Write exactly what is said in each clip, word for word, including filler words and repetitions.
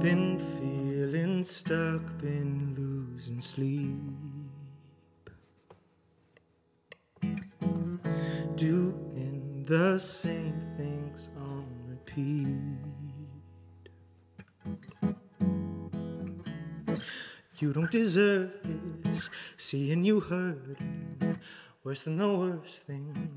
Been feeling stuck, been losing sleep, doing the same things on repeat. You don't deserve this, seeing you hurting, worse than the worst thing.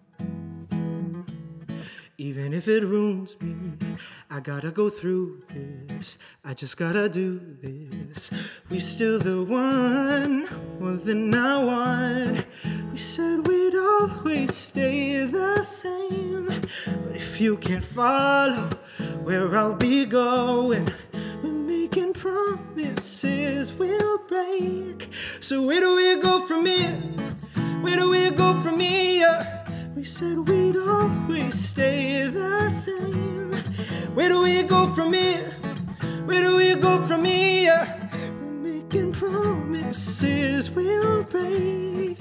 Even if it ruins me, I gotta go through this, I just gotta do this. We still the one, more than I want. We said we'd always stay the same, but if you can't follow where I'll be going, we're making promises we'll break. So where do we go from here? Where do we go from here? We said we'd always stay the same. Where do we go from here? Where do we go from here? We're making promises we'll break.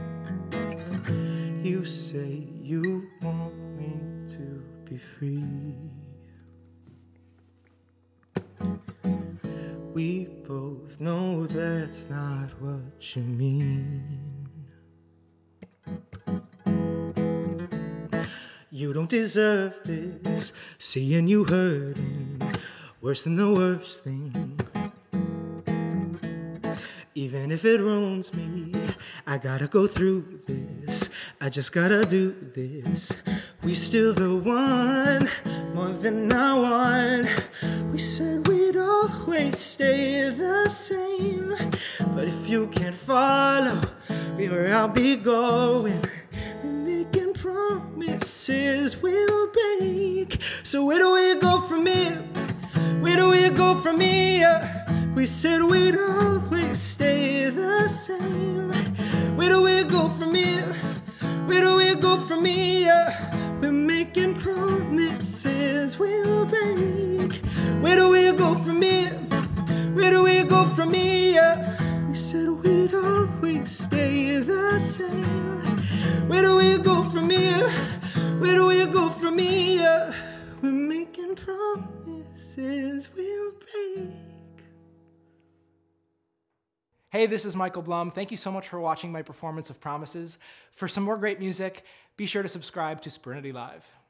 You say you want me to be free. We both know that's not what you mean. You don't deserve this, seeing you hurting, worse than the worst thing. Even if it ruins me, I gotta go through this, I just gotta do this. We still the one, more than I want. We said we'd always stay the same, but if you can't follow where I'll be going, promises we'll break. So where do we go from here? Where do we go from here? We said we'd always stay the same. Where do we go from here? Where do we go from here? We're making promises we'll break. Where do we go from here? Where do we go from here? We said we'd always stay the same. Where do we go from here? Where do we go from here? We're making promises we'll break. Hey, this is Michael Blum. Thank you so much for watching my performance of Promises. For some more great music, be sure to subscribe to Serenity Live.